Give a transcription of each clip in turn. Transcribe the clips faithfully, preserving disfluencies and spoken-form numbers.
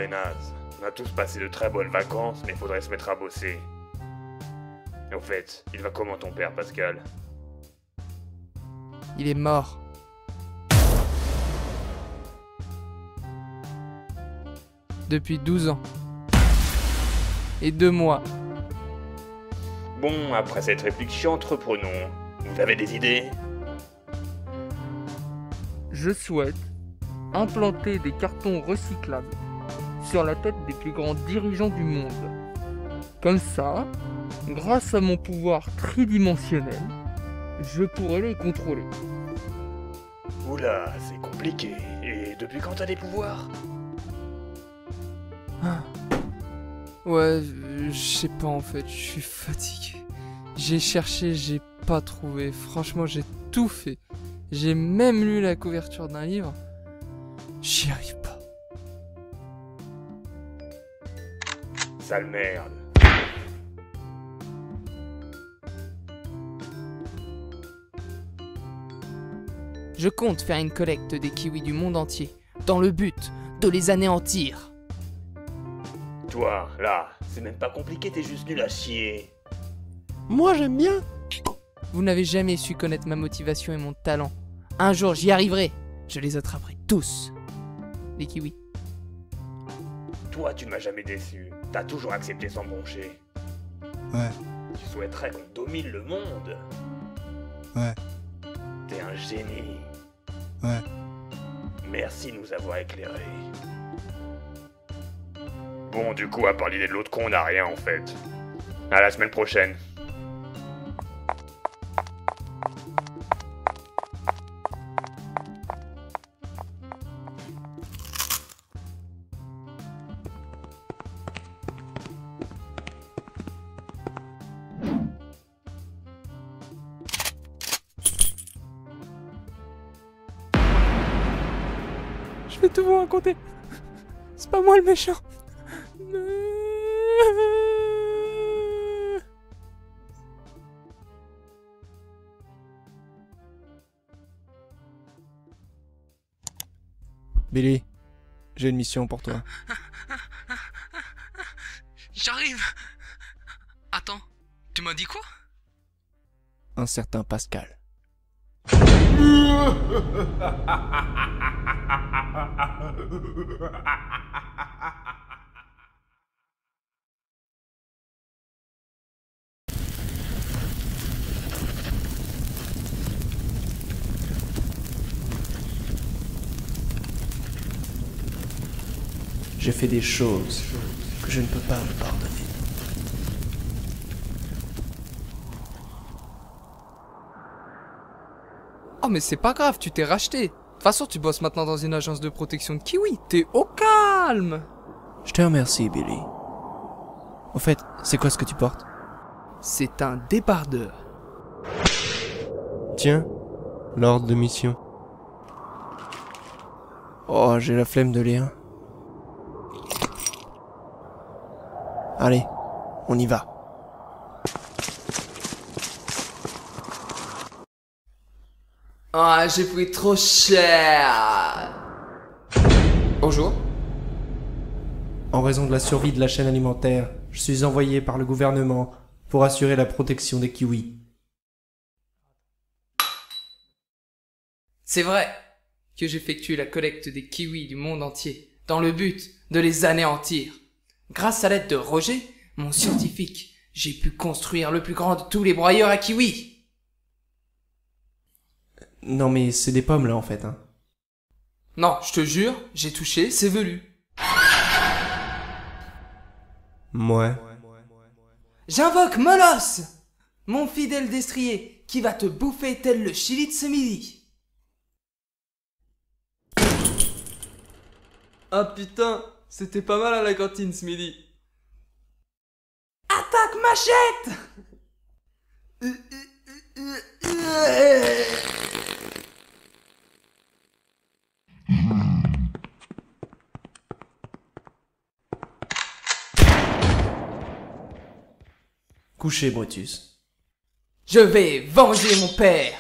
naze. On a tous passé de très bonnes vacances, mais faudrait se mettre à bosser. Et au fait, il va comment ton père, Pascal? Il est mort. Depuis douze ans. Et deux mois. Bon, après cette réflexion, entreprenons. Vous avez des idées? Je souhaite implanter des cartons recyclables sur la tête des plus grands dirigeants du monde. Comme ça, grâce à mon pouvoir tridimensionnel, je pourrai les contrôler. Oula, c'est compliqué. Et depuis quand t'as des pouvoirs? Ah. Ouais, je sais pas en fait, je suis fatigué. J'ai cherché, j'ai pas trouvé. Franchement, j'ai tout fait. J'ai même lu la couverture d'un livre. J'y arrive pas. Sale merde. Je compte faire une collecte des kiwis du monde entier, dans le but de les anéantir. Toi, là, c'est même pas compliqué, t'es juste nul à chier. Moi j'aime bien. Vous n'avez jamais su connaître ma motivation et mon talent. Un jour, j'y arriverai. Je les attraperai tous. Les kiwis. Toi, tu ne m'as jamais déçu. T'as toujours accepté sans broncher. Ouais, Tu souhaiterais qu'on domine le monde. ouais, T'es un génie. ouais. Merci de nous avoir éclairés. Bon, du coup, à part l'idée de l'autre con, on n'a rien en fait. À la semaine prochaine. Je vais tout vous raconter. C'est pas moi le méchant. Billy, j'ai une mission pour toi. J'arrive. Attends, tu m'as dit quoi? Un certain Pascal. J'ai fait des choses que je ne peux pas me pardonner. Oh mais c'est pas grave, tu t'es racheté. De toute façon, tu bosses maintenant dans une agence de protection de kiwis. T'es au calme. Je te remercie, Billy. Au fait, c'est quoi ce que tu portes? C'est un débardeur. Tiens, l'ordre de mission. Oh, j'ai la flemme de lire. Allez, on y va. Ah, j'ai pris trop cher. Bonjour. En raison de la survie de la chaîne alimentaire, je suis envoyé par le gouvernement pour assurer la protection des kiwis. C'est vrai que j'effectue la collecte des kiwis du monde entier, dans le but de les anéantir. Grâce à l'aide de Roger, mon scientifique, j'ai pu construire le plus grand de tous les broyeurs à kiwis. Non mais c'est des pommes là en fait, hein. Non, je te jure, j'ai touché, c'est velu. Ouais. J'invoque Molosse, mon fidèle destrier, qui va te bouffer tel le chili de ce midi. Ah putain, c'était pas mal à la cantine ce midi. Attaque machette! Couché, Brutus. Je vais venger mon père.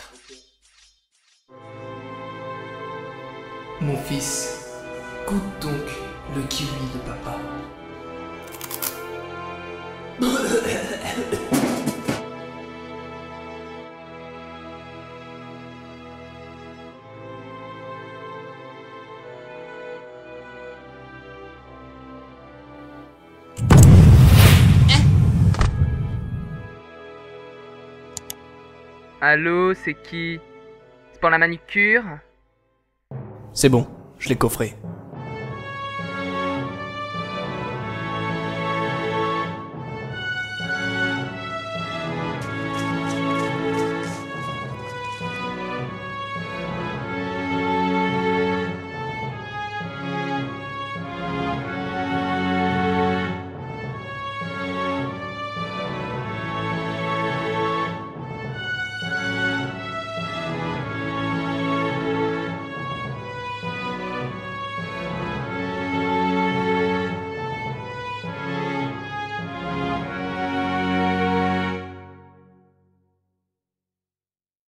Mon fils, goûte donc Le kiwi de papa. Allô, c'est qui? C'est pour la manucure? C'est bon, je l'ai coffré.